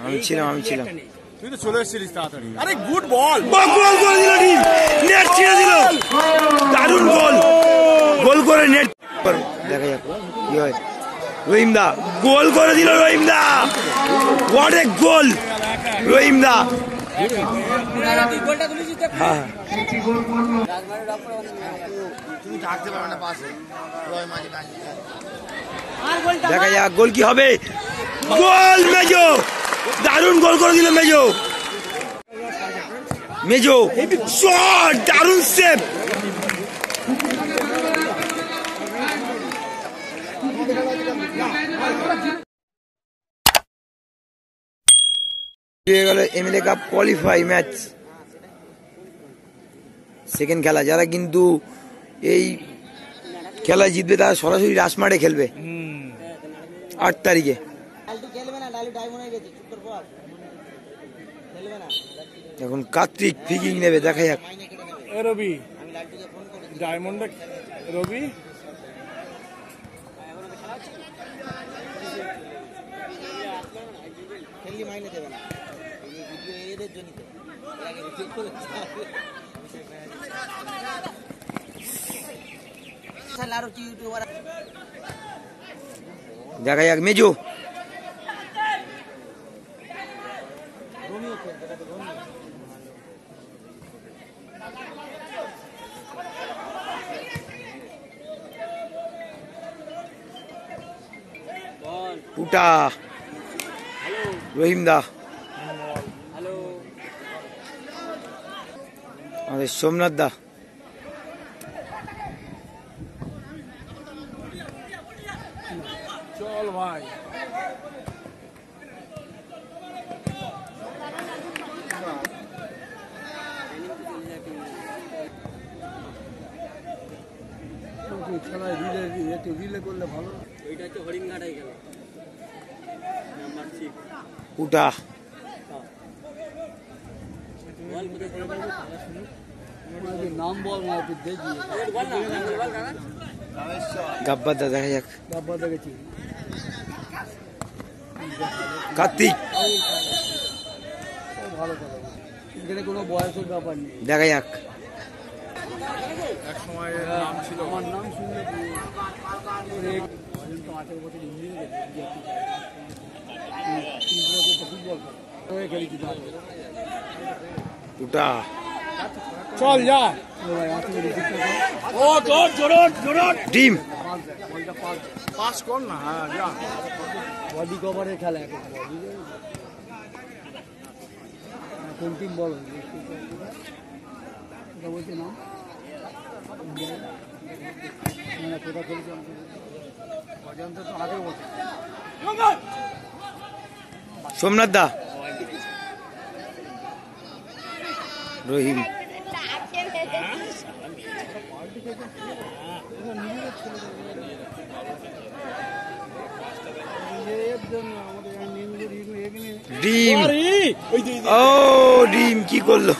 আমি ছিলাম তুই তো চলে এসেছিলিস তাড়াতাড়ি। আরে গুড বল, গোল করে দিল টিম, নেট ছিঁড়ে দিল, দারুণ গোল, গোল করে নেট। দেখা যাক কি হয়। রহিম দা গোল করে দিল, রহিম দা, হোয়াট এ গোল রহিম দা। হ্যাঁ দেখা যাক গোল কি হবে। গোল মেজো, দারুণ গোল করে দিল মেজো, মেজো শট, দারুণ সেভ। গেল MLA cup qualify match, second খেলা। যারা কিন্তু এই খেলা জিতবে তারা সরাসরি রাসমাঠে খেলবে 8 তারিখে। এখন কার্তিক ফিকিং নেবে, দেখা যাক। রবি ডায়মন্ড, রবি দেখা যাক মেজো, উটা রহিম দা, আমাদের সোমনাথ দা, চল ভাই। খেলায় রিলে করলে ভালো। ওইটা হচ্ছে হরিণঘাটায় গেল উটা নাম বল না, তুই দেখি গাব্বার দা, দেখা যাক। ডাব্বা দেখেছি কার্তিক, ভালো কথা, এখানে কোনো বয়সের ব্যাপার নেই, দেখা যাক। এক সময় নাম ছিল, আমার নাম শুনলে 18 বছর ফুটবল খেলেছি। উটা চল যা, ও তোর জোরট টিম পাস কর না। হ্যাঁ যা, বডি কভারের খেলা এখন। কোন টিম বল, এটা বলছে না কোথা খেলছে অজান্তে তো আগে বলছে। সোমনাথ দা, রহিম ডিম, ও ডিম কি করলো।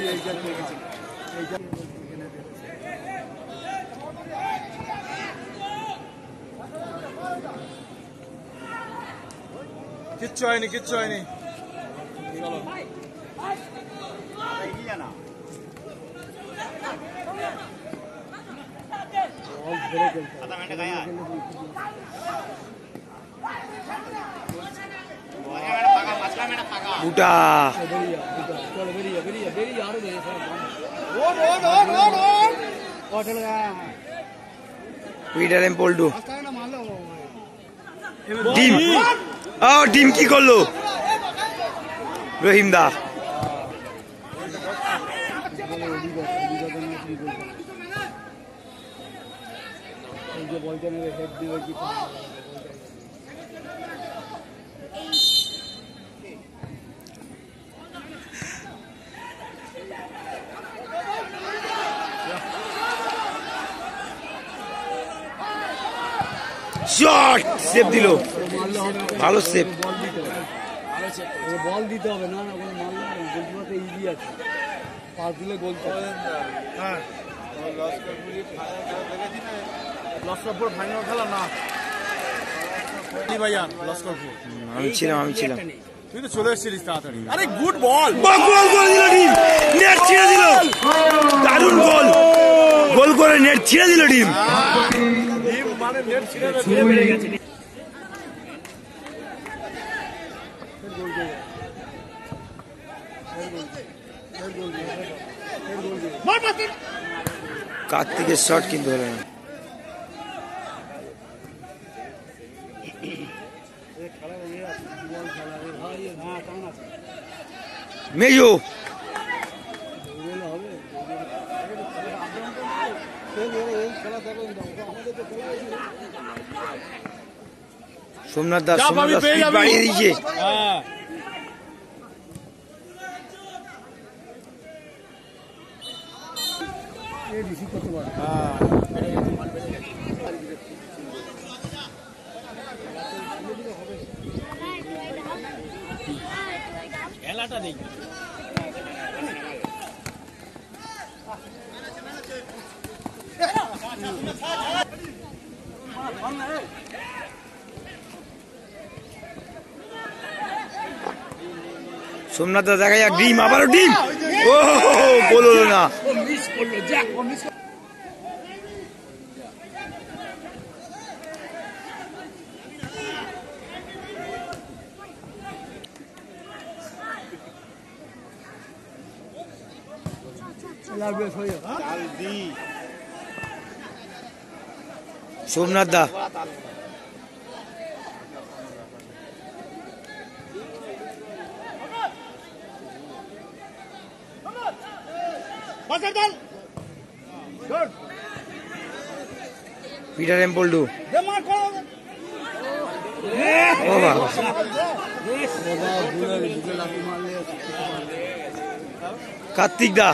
কিচ্ছু হয়নি, কিচ্ছু হয়নি। চলো উটা পিটার এম পল্টু, ডিম, ও ডিম কি করলো রহিম দা। শট সেভ দিল, ভালো সেভ। বল দিতে হবে না, গোলকিপার ইজি আছে, পাস দিলে গোল। হ্যাঁ লস্করপুর ফাইনাল খেলা না, ভাইয়া লস্করপুর। আমি ছিলাম তুই তো চলে এসেছিলিস তাড়াতাড়ি। আরে গুড বল, গোল করে দিল টিম, নেট ছিঁড়ে দিল, দারুণ গোল, গোল করে নেট ছিঁড়ে দিল টিম। মানে নেট ছিঁড়ে গেছে। কার্তিকের শট কিন্তু হলো না। মেজো সোমনাথ দাস স্পিড বাড়িয়ে দিয়েছে। খেলাটা দেখি সোমনাথ দা দেখা যাক, ডিম আবারও ডিম, ও গোল হলো না। সোমনাথ দা পিটার এম্পলডু, ও বাবা কার্তিক দা,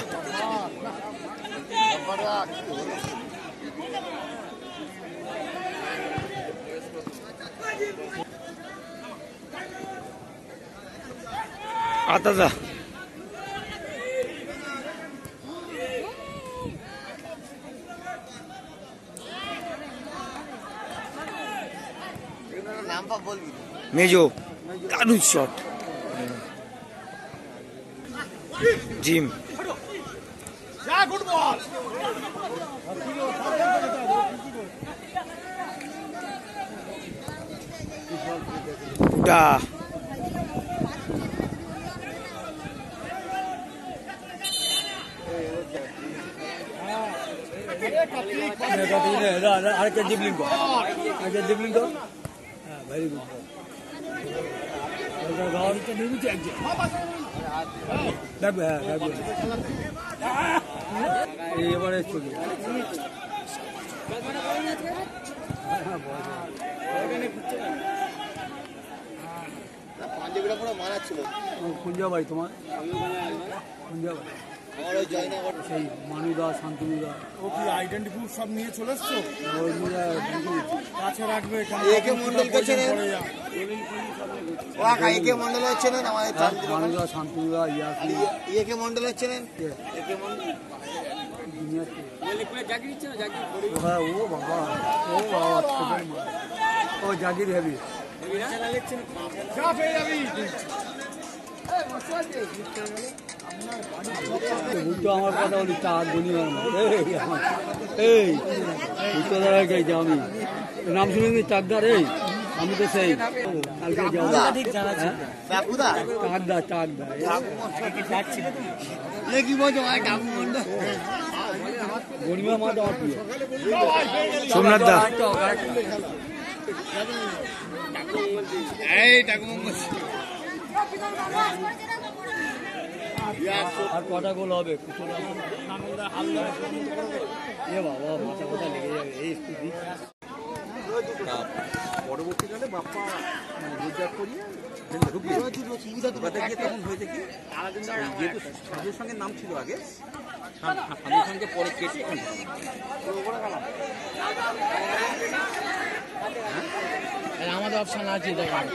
আতাদা, মেজো দারুণ শট, জিম পুডা, আরেকটা ডিবলিং কর, আরেকটা ডিবলিং কর, হ্যাঁ ভেরি গুড। এবারে চলি কুঞ্জাবাই, তোমার কুঞ্জাবাই সেই মানুদা শান্তনুদা। ও কি আইডেন্টি প্রুফ সব নিয়ে চলে এসছো? কাছে রাখবে, একে মন্ডল করছেন, একে মন্ডল হচ্ছেন আমাদের মানুদা শান্তনুদা ইয়াসি, একে মন্ডল হচ্ছেন, একে মন্ডল হ্যাঁ। ও বাবা, ও বাবা, ও জাগির হেবি বুঝতো আমার কথা বলি, চার দুনিয়ার এই উত্তরদারাকে আমি নাম শুনে চাকদার, এই আমি তো সেই কালকে চাকদা চাকদা কি বলছো ডাবু মন্ডল গরিমা মাঠ আমার প্রিয়। সোমনাথ দা আর কটা গোল হবে? এ বাবা, মাথা কথা লেগে যাবে এই স্থিতি। পরবর্তীকালে বাপ্পা গুজরাট করিয়ে তখন হয়েছে কি, যেহেতু সাধুর সঙ্গে নাম ছিল আগে, সাধুর সঙ্গে পরে কেটে আমাদের অপশন আছে, দেখেন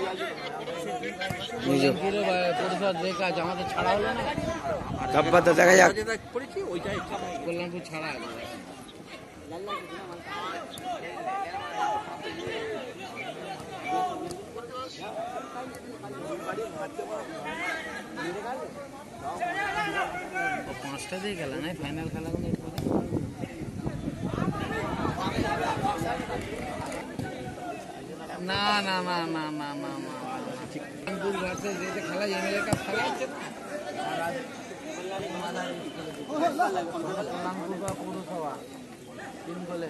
পরিষদ কাজ আমাদের ছাড়া হলো না, ডাব্বাটা দেখা যাক, করেছি ওইটাই কল্যাণপুর ছাড়া আছে। পাঁচটা দিয়ে খেলা নাই ফাইনাল খেলাগুলো না না না না না না না খেলা এমএলএ কাপ খেলা হচ্ছে পৌরসভা 3 গোলে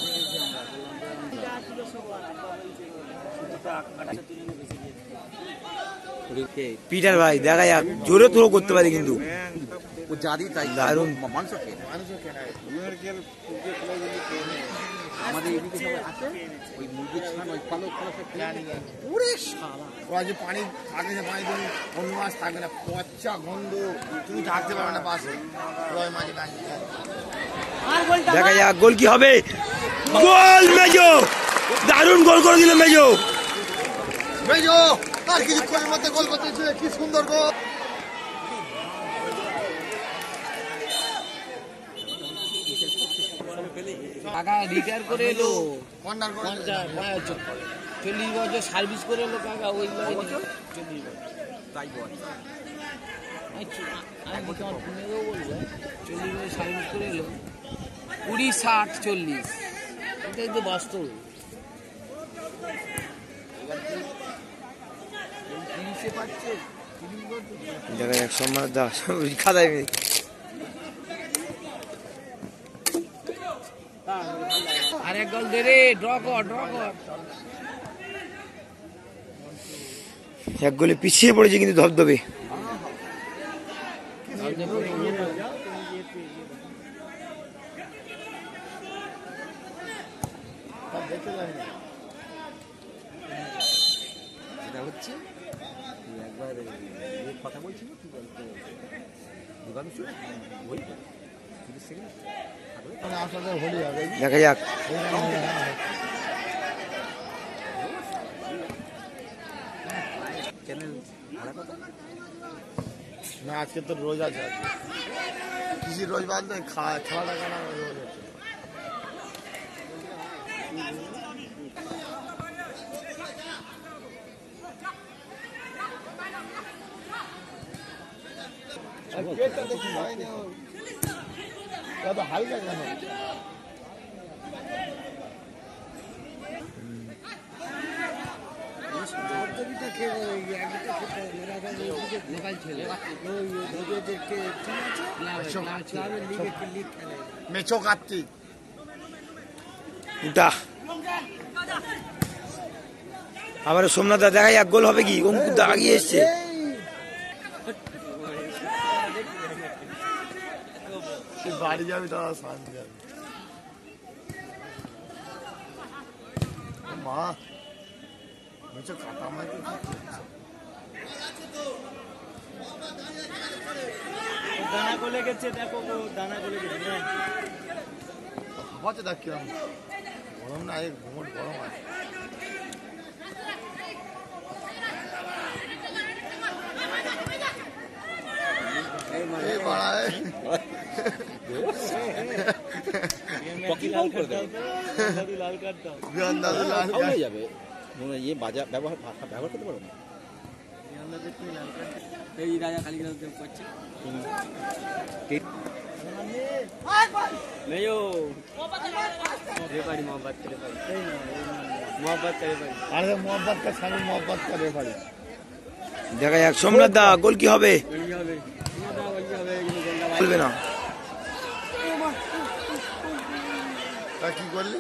পিটার ভাই দেখা যাক, জোরে থ্রো করতে পারে কিন্তু ও জাদি তাই দারুণ। মানুষও খেয়ে আমাদের এদিকে সবাই আছে ওই মুরগির ছান ওই পালক পুরে সারা ওরা যে পানি থাকে না, পানি তুমি অন্য মাছ থাকবে না, পচা গন্ধ, তুমি থাকতে পারবে না পাশে। ওই মাঝে দেখা যাক গোল কি হবে। গোল মেজো, দারুণ গোল করে দিল মেজো। মেজো আর কিছুক্ষণের মধ্যে গোল করতেছে, কি সুন্দর গোল। কাকা রিটায়ার করে এলো কর্নার করে 40 বছর সার্ভিস করে এলো কাকা ওই 40 বছর তাই বল আমি তোমার ফোনেও বলবো 40 বছর সার্ভিস করে এলো 20 60 40 এটাই তো বাস্তব পাচ্ছে দেখা যাক সম্রাট দা খাতায় আরেক গোল দে রে, ড্র কর। এক গোলে পিছিয়ে পড়েছে কিন্তু ধবধবে। এটা হচ্ছে একবার কথা বলছিল কি বলতো দিবাংশু ওই দেখা যাক চ্যানেল ভাড়া কথা না, আজকে তো রোজ আছে, কৃষি রোজ বাদ নয়, খাওয়া টাকা না রোজ আছে। হালকা কেন লোকাল ছেলে মেছো কার্তিক উঠা আবার সোমনাথ দা দেখা যাক গোল হবে কি। অঙ্কুর দা আগিয়ে এসছে। বাড়ি যাবি দাদা, শান্তি যাবি মা মেছো কাটা মাইতে দানা গলে গেছে, দেখো দানা গলে গেছে। হচ্ছে দেখ কিরম গরম না, এই ঘুমট গরম আছে। এই বাড়ায় লাল কার্ড দাও, বিয়ান দাদু লাল ফাউল হয়ে যাবে ইয়ে ব্যবহার করতে পারো না এই রাজা খালি করছে नहीं मोहब्बत करे अरे मोहब्बत का सारी मोहब्बत करे भाई। দেখা যাক সোমনাথ দা গোল কি হবে। বলবে না তা কি করলি?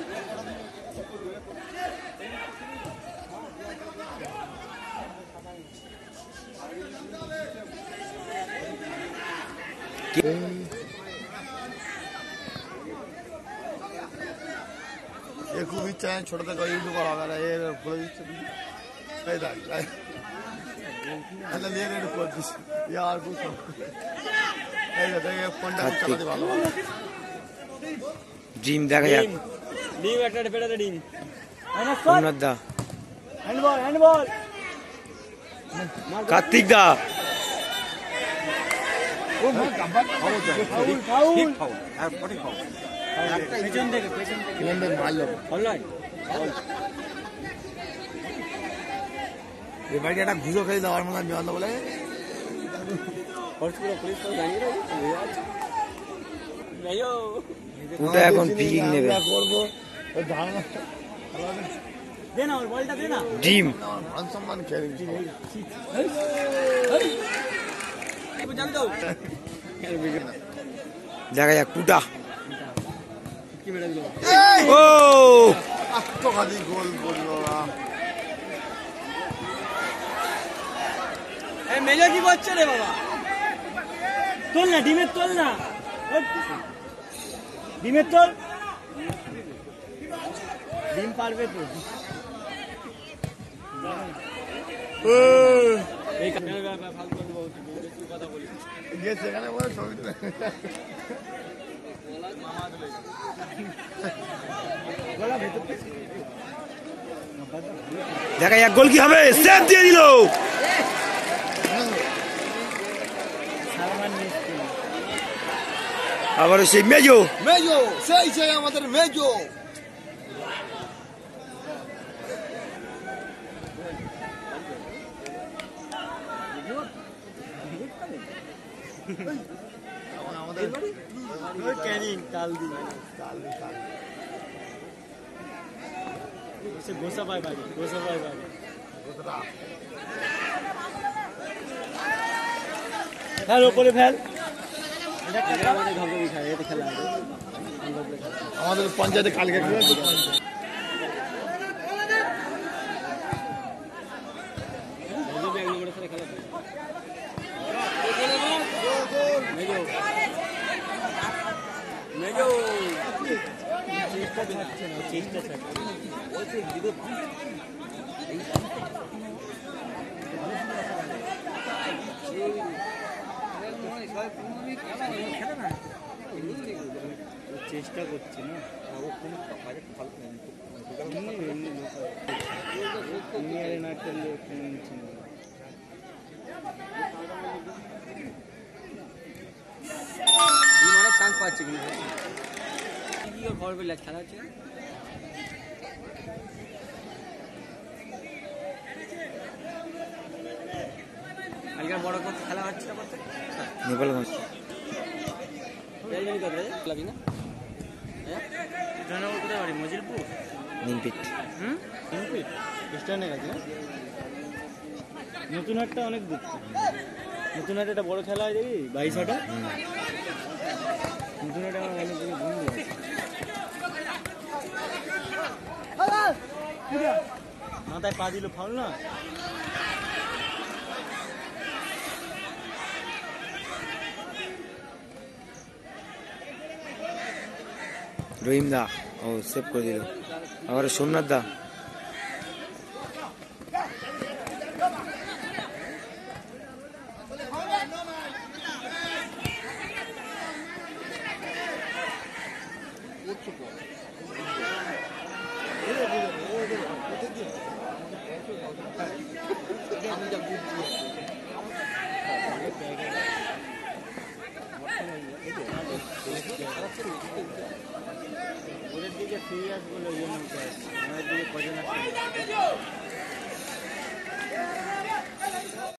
ये खूब इच्छा है छोटा सा यूट्यूबर होगा ना, ये बोल दिच्छे এই দেখ আচ্ছা নিয়ে রেডি করে দিস यार कुछ এই দেখ এই ফোনটা চালাতে ভালো ড্রিম দেখা যাক ডিম একটা ফেড়ে দে ডিম সোমনাথ দা হ্যান্ডবল কার্তিক দা পেছন থেকে মারলো অনলাইন এই বাড়িতে একটা ঘুষো খেয়ে দেওয়ার মতন জল বলে ওটা এখন পিকিং নেবে করবো ওই ধারণা ডিম মান সম্মান খেয়ে নিচ্ছি। দেখা যাক পুটা ও আত্মঘাতী গোল করলো না। মেজো কি করছে রে বাবা? তোল না ডিমের তোল না, ডিমের তোল, ডিম পারবে তো। গিয়ে সেখানে বলে ছবি তুলে দেখা যাক গোল কি হবে। সেভ দিয়ে দিল। আবার সেই মেজো মেজো সেই আমাদের মেজো ক্যানিং তাল দি গোসা পায় বাগে, গোসা পায় বাগে। ফেল ওপরে ফেল। আমাদের ঘর খায়, এতে খেলা হবে। আমাদের পঞ্চায়েতে কালকে খেলেছে চেষ্টা ছাড়ছে চেষ্টা করছে না, না করলে অনেক চান্স পাচ্ছে কিন্তু ঘর বেলা খেলা হচ্ছে। আজকাল বড় করতে খেলা হচ্ছে নেপালগঞ্জ না জয়নগর কোথায় বাড়ি? মজিলপুর নিমপিট নিমপিট স্ট্যান্ডের কাছে না? নতুন হাটটা অনেক দূর। নতুন হাটে একটা বড় খেলা হয় দেখি 22 হাটে। নতুন হাটে আমার অনেকগুলো বন্ধু আছে। মাথায় পা দিল ফাউল না? রহিম দা ও সেভ করে দিল। আবার সোমনাথ দা ওদের দিকে সিরিয়াস বলে ওই জন্য আমাদের দিকে কজন আছে।